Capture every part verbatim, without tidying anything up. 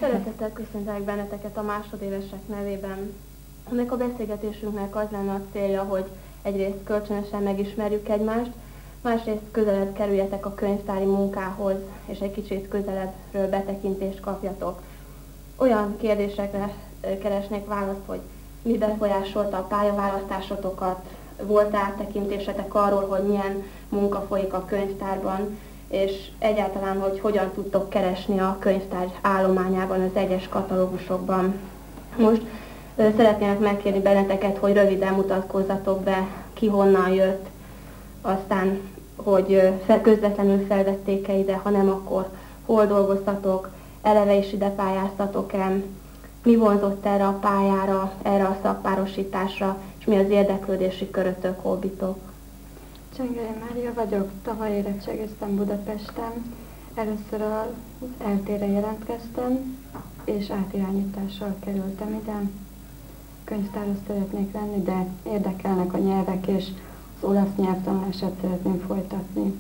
Szeretettel köszöntelek benneteket a másodévesek nevében. Ennek a beszélgetésünknek az lenne a célja, hogy egyrészt kölcsönösen megismerjük egymást, másrészt közelebb kerüljetek a könyvtári munkához, és egy kicsit közelebbről betekintést kapjatok. Olyan kérdésekre keresnék választ, hogy mi befolyásolta a pályaválasztásotokat, volt áttekintésetek arról, hogy milyen munka folyik a könyvtárban, és egyáltalán, hogy hogyan tudtok keresni a könyvtár állományában, az egyes katalógusokban. Most ö, szeretnének megkérni benneteket, hogy röviden mutatkozzatok be, ki honnan jött, aztán, hogy ö, közvetlenül felvették-e ide, ha nem, akkor hol dolgoztatok, eleve is ide pályáztatok-e, mi vonzott erre a pályára, erre a szakpárosításra, és mi az érdeklődési körötök, hobbitok. Csengeri Mária vagyok, tavaly érettségiztem Budapesten. Először az eltére jelentkeztem, és átirányítással kerültem ide. Könyvtáros szeretnék lenni, de érdekelnek a nyelvek, és az olasz nyelvtanulását szeretném folytatni.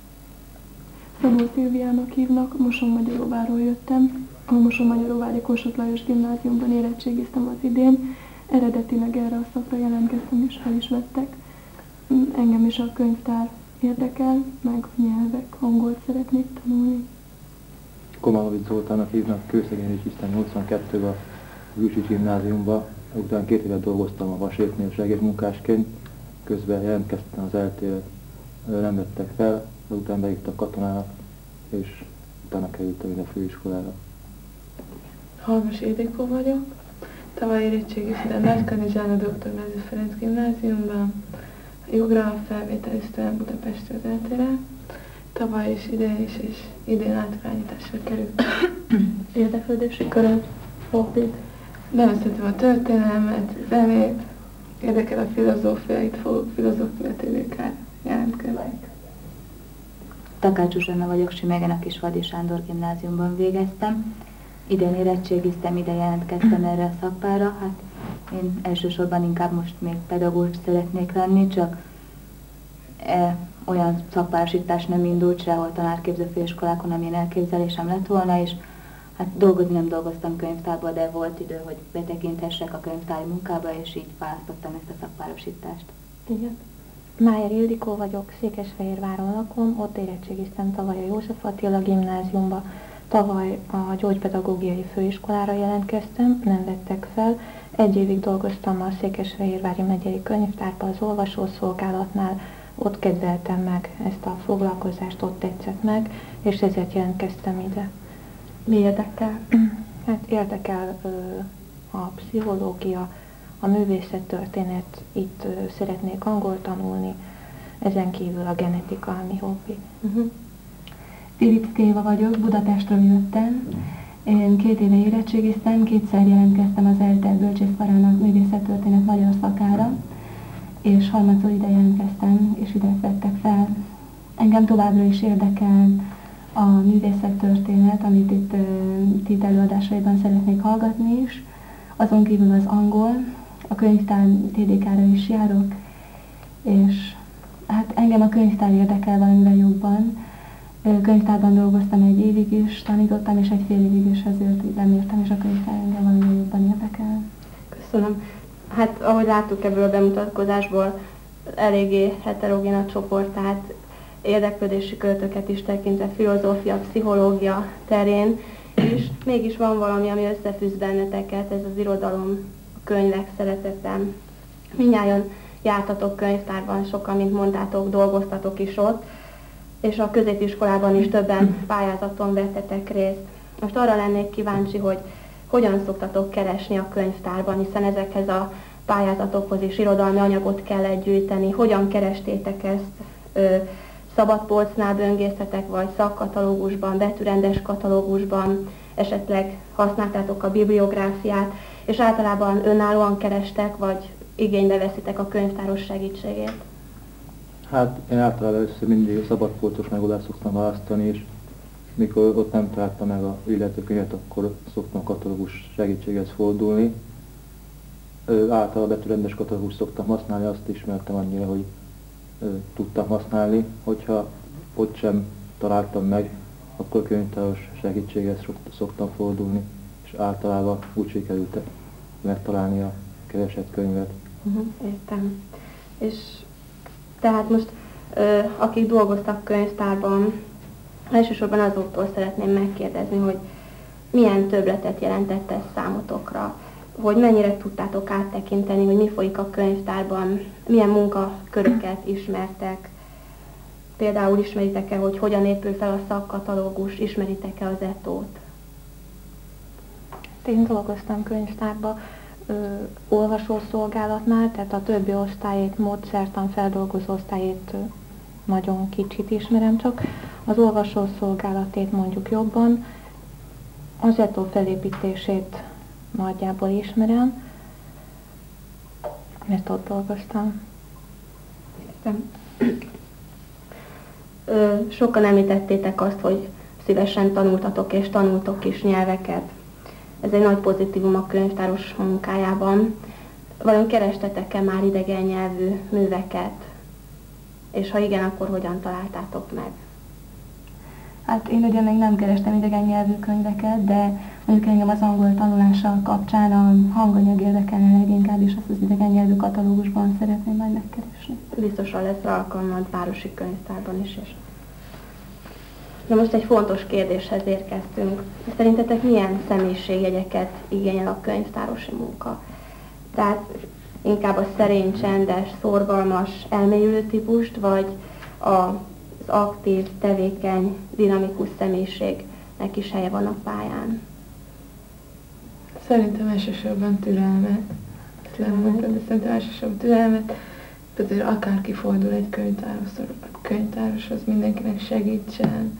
Szabó Szilviának hívnak, Mosonmagyaróváról jöttem. A Mosonmagyaróvári Kossuth Lajos gimnáziumban érettségiztem az idén. Eredetileg erre a szakra jelentkeztem, és fel is vettek. Engem is a könyvtár érdekel, meg a nyelvek, angolt szeretnék tanulni. Komalovics Zoltánnak hívnak, Kőszegén is isztem nyolcvankettőben a Gülsics gimnáziumban, utána két évet dolgoztam a Vaséknél segédmunkásként, közben jelentkeztem az eltére, nem vettek fel, utána beírtak katonának, és utána kerültem ide a főiskolára. Halmos Ildikó vagyok, tavaly érettségiztem Nagykanizsána doktor Mező Ferenc gimnáziumban, jogra felvételiztem Budapesti az eltére, tavaly is, idén is, és idén átirányításra került. Érdeklődési köröd, hobbid? Nagyon szeretem a történelmet, zenét, érdekel a filozófia, itt fogok filozófia té vé-kár jelentkezni. Takács Zsuzsanna vagyok, Simegen a Kisfaldi Sándor gimnáziumban végeztem. Idén érettségiztem, ide jelentkeztem erre a szakpára. Hát én elsősorban inkább most még pedagógus szeretnék lenni, csak e, olyan szakpárosítás nem indult sehol tanárképző főiskolákon, amilyen elképzelésem lett volna, és hát dolgozni nem dolgoztam könyvtárban, de volt idő, hogy betekinthessek a könyvtári munkába, és így választottam ezt a szakpárosítást. Igen. Májer Ildikó vagyok, Székesfehérváron lakom, ott érettségiztem tavaly a József Attila gimnáziumba. Tavaly a gyógypedagógiai főiskolára jelentkeztem, nem vettek fel. Egy évig dolgoztam a Székesfehérvári megyei könyvtárban, az olvasószolgálatnál, ott kedveltem meg ezt a foglalkozást, ott tetszett meg, és ezért jelentkeztem ide. Mi érdekel? Hát érdekel ö, a pszichológia, a művészettörténet, itt ö, szeretnék angol tanulni, ezen kívül a genetika, ami hobbi. Uh-huh. Philips Téva vagyok, Budapestről jöttem. Én két éve érettségiztem, kétszer jelentkeztem az ELTE bölcsészkarának művészettörténet magyar szakára, és harmadszor ide jelentkeztem, és ide vettek fel. Engem továbbra is érdekel a művészettörténet, amit itt uh, itt előadásaiban szeretnék hallgatni is. Azon kívül az angol, a könyvtár té dé ká-ra is járok, és hát engem a könyvtár érdekel valamivel jobban. Könyvtárban dolgoztam egy évig is, tanítottam, és egy fél évig is, ezért lemértem, és a könyvtár engem valamivel jobban érdekel. Köszönöm. Hát, ahogy láttuk ebből a bemutatkozásból, eléggé heterogén a csoport, tehát érdeklődési körötöket is tekintve filozófia, pszichológia terén, és mégis van valami, ami összefűz benneteket, ez az irodalom, a könyvek szeretetem. Mindnyájan jártatok könyvtárban, sokan, mint mondtátok, dolgoztatok is ott, és a középiskolában is többen pályázaton vettetek részt. Most arra lennék kíváncsi, hogy hogyan szoktatok keresni a könyvtárban, hiszen ezekhez a pályázatokhoz is irodalmi anyagot kell gyűjteni. Hogyan kerestétek ezt? Ö, szabadpolcnál böngésztetek, vagy szakkatalógusban, betűrendes katalógusban, esetleg használtátok a bibliográfiát, és általában önállóan kerestek, vagy igénybe veszitek a könyvtáros segítségét? Hát én általában először mindig a szabadpolcos megoldást szoktam választani, és mikor ott nem találtam meg a illető könyvet, akkor szoktam a katalógus segítséghez fordulni. Ö, általában betűrendes katalógus szoktam használni, azt ismertem annyira, hogy ö, tudtam használni. Hogyha ott sem találtam meg, akkor könyvtáros segítséghez szoktam fordulni. és általában úgy sikerült megtalálni a keresett könyvet. Uh-huh, értem. És tehát most, ö, akik dolgoztak könyvtárban, elsősorban azoktól szeretném megkérdezni, hogy milyen többletet jelentett ez számotokra, hogy mennyire tudtátok áttekinteni, hogy mi folyik a könyvtárban, milyen munkaköröket ismertek, például ismeritek-e, hogy hogyan épül fel a szakkatalógus, ismeritek-e az etót? Én dolgoztam könyvtárban, ö, olvasószolgálatnál, tehát a többi osztályét, módszertan feldolgozó osztályét ö, nagyon kicsit ismerem csak. Az olvasószolgálatét mondjuk jobban, az etó felépítését nagyjából ismerem, mert ott dolgoztam. Értem. Ö, sokan említettétek azt, hogy szívesen tanultatok és tanultok is nyelveket. Ez egy nagy pozitívum a könyvtáros munkájában. Vajon kerestetek-e már idegen nyelvű műveket? És ha igen, akkor hogyan találtátok meg? Hát én ugye még nem kerestem idegen nyelvű könyveket, de mondjuk engem az angol tanulása kapcsán a hanganyag érdekelne leginkább, és azt az idegen nyelvű katalógusban szeretném majd megkeresni. Biztosan lesz alkalmad városi könyvtárban is. És... Na most egy fontos kérdéshez érkeztünk. Szerintetek milyen személyiségjegyeket igényel a könyvtárosi munka? Tehát inkább a szerény, csendes, szorgalmas, elmélyülő típust, vagy az aktív, tevékeny, dinamikus személyiségnek is helye van a pályán? Szerintem elsősorban türelmet. Ezt nem mondtam, de szerintem elsősorban türelmet. Például akárki fordul egy könyvtároshoz, a könyvtároshoz mindenkinek segítsen,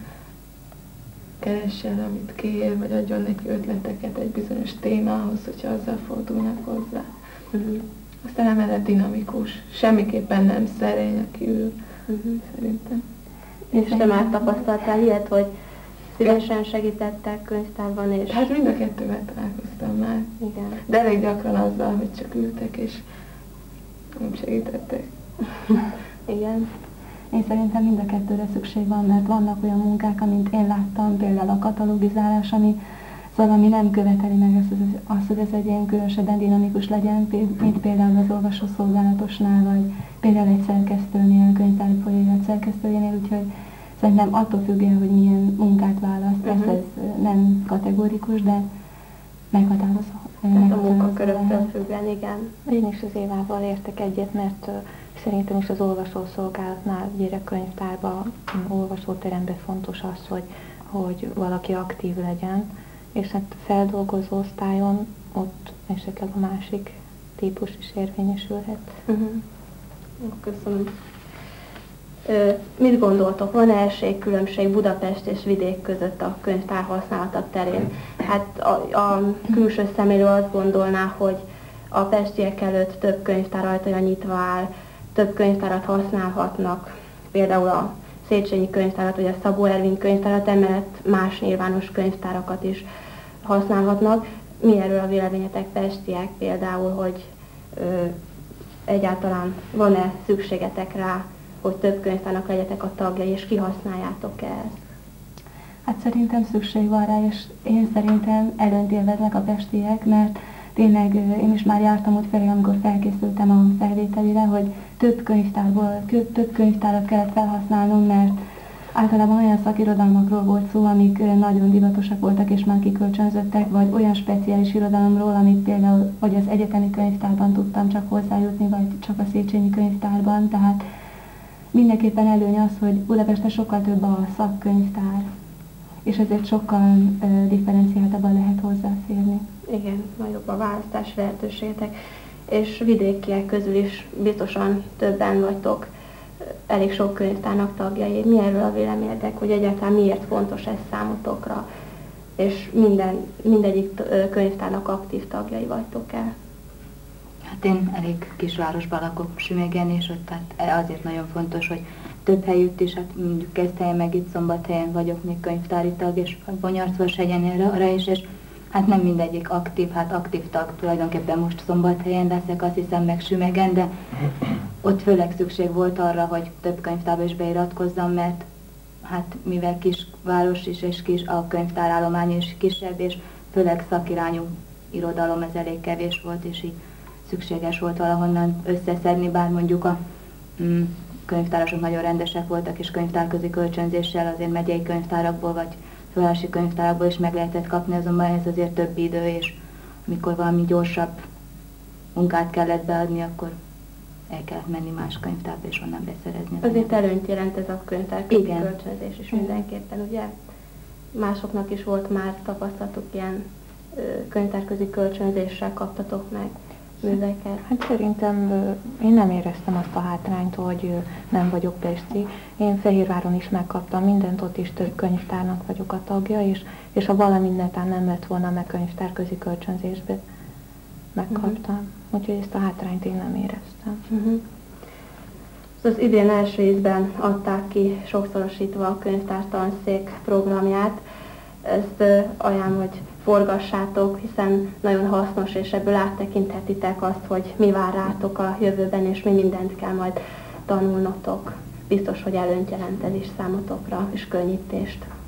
keressen, amit kér, vagy adjon neki ötleteket egy bizonyos témához, hogyha azzal fordulnak hozzá. Uh-huh. Aztán emellett dinamikus, semmiképpen nem szerény, aki ül, uh-huh. szerintem. És te már tapasztaltál ilyet, hogy szívesen segítettek könyvtárban, és... Hát mind a kettővel találkoztam már. Igen. De elég gyakran azzal, hogy csak ültek, és nem segítettek. Igen. Én szerintem mind a kettőre szükség van, mert vannak olyan munkák, amit én láttam, például a katalogizálás, ami szóval ami nem követeli meg azt, azt, hogy ez egy ilyen különösebben dinamikus legyen, mint például az olvasószolgálatosnál, vagy például egy szerkesztőnél, könyvtári folyóirat szerkesztőjénél, úgyhogy szerintem attól függően, hogy milyen munkát választ, uh-huh. Persze ez nem kategórikus, de meghatározó. Tehát a munkaköröktől függően, igen. Én is az Évával értek egyet, mert uh, szerintem is az olvasószolgálatnál, gyerekkönyvtárban, olvasóteremben fontos az, hogy, hogy valaki aktív legyen, és hát feldolgozó osztályon ott esetleg a másik típus is érvényesülhet. Uh-huh. Köszönöm. Ö, mit gondoltok, van-e esély-különbség Budapest és vidék között a könyvtár használata terén? Hát a, a külső szeméről azt gondolná, hogy a pestiek előtt több könyvtár ajtaja nyitva áll, több könyvtárat használhatnak, például a Széchenyi könyvtárat, vagy a Szabó Ervin könyvtárat, emellett más nyilvános könyvtárakat is használhatnak. Mi erről a véleményetek, pestiek, például, hogy ö, egyáltalán van-e szükségetek rá, hogy több könyvtárnak legyetek a tagjai, és kihasználjátok-e ezt? Hát szerintem szükség van rá, és én szerintem előnyt élveznek a pestiek, mert tényleg én is már jártam ott felé, amikor felkészültem a felvételire, hogy több könyvtárból, több könyvtárat kellett felhasználnom, mert általában olyan szakirodalmakról volt szó, amik nagyon divatosak voltak és már kikölcsönzöttek, vagy olyan speciális irodalomról, amit például vagy az egyetemi könyvtárban tudtam csak hozzájutni, vagy csak a Széchenyi könyvtárban, tehát mindenképpen előny az, hogy Budapesten sokkal több a szakkönyvtár, és ezért sokkal uh, differenciáltabban lehet hozzáférni. Igen, nagyobb a választási lehetőségetek, és vidékiek közül is biztosan többen vagytok elég sok könyvtárnak tagjai. Mi erről a véleményetek, hogy egyáltalán miért fontos ez számotokra, és minden, mindegyik könyvtárnak aktív tagjai vagytok-e? Hát én elég kisvárosban lakok, Sümegen, és ott hát azért nagyon fontos, hogy több helyütt is, hát mondjuk Keszthelyen, meg itt Szombathelyen vagyok még könyvtári tag, és Bonyarcvashegyen arra is, és hát nem mindegyik aktív, hát aktív tag tulajdonképpen most Szombathelyen leszek, azt hiszem, meg Sümegen, de ott főleg szükség volt arra, hogy több könyvtárba is beiratkozzam, mert hát mivel kisváros is és kis, a könyvtárállomány is kisebb, és főleg szakirányú irodalom, ez elég kevés volt, és így szükséges volt valahonnan összeszedni, bár mondjuk a mm, könyvtárosok nagyon rendesek voltak, és könyvtárközi kölcsönzéssel azért megyei könyvtárakból, vagy fővárosi könyvtárakból is meg lehetett kapni, azonban ez azért több idő, és amikor valami gyorsabb munkát kellett beadni, akkor el kellett menni más könyvtárba, és onnan beszerezni. Azért előnyt jelent ez a könyvtárközi kölcsönzés is mindenképpen, ugye? Másoknak is volt már tapasztalatuk ilyen ö, könyvtárközi kölcsönzéssel, kaptatok meg műveket? Hát szerintem ö, én nem éreztem azt a hátrányt, hogy ö, nem vagyok pesti. Én Fehérváron is megkaptam mindent, ott is több könyvtárnak vagyok a tagja, és, és ha valami netán nem lett volna meg könyvtárközi kölcsönzésbe, megkaptam. Uh-huh. Úgyhogy ezt a hátrányt én nem éreztem. Uh-huh. Az idén első ízben adták ki sokszorosítva a könyvtár tanszék programját. Ezt uh, ajánlom, hogy forgassátok, hiszen nagyon hasznos, és ebből áttekinthetitek azt, hogy mi vár rátok a jövőben, és mi mindent kell majd tanulnotok. Biztos, hogy előnyt jelent ez is számotokra, és könnyítést.